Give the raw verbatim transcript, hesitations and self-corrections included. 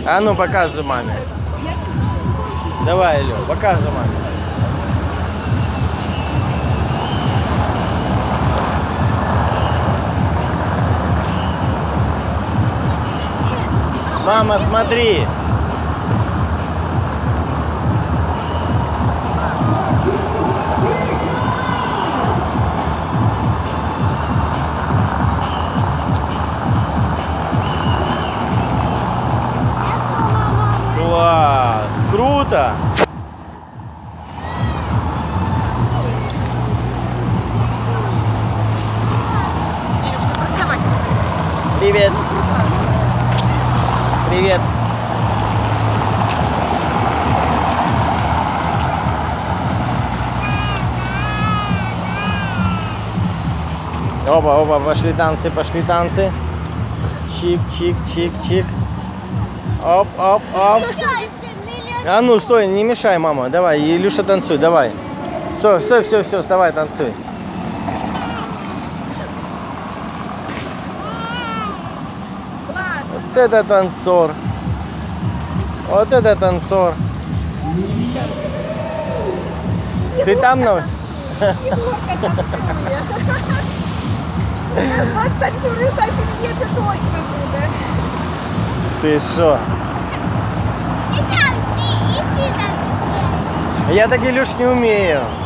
А ну, покажи маме. Давай, Илё, покажи маме. Мама, смотри. Класс, круто. Привет. Привет. Оба, оба, пошли танцы, пошли танцы. Чик, чик, чик, чик. Оп, оп, оп. А ну, стой, не мешай, мама. Давай, Илюша, танцуй, давай. Стой, стой, все, все, вставай, танцуй. Вот это танцор. Вот это танцор. Ты там, ну? Ты шо? Я так, Илюш, не умею.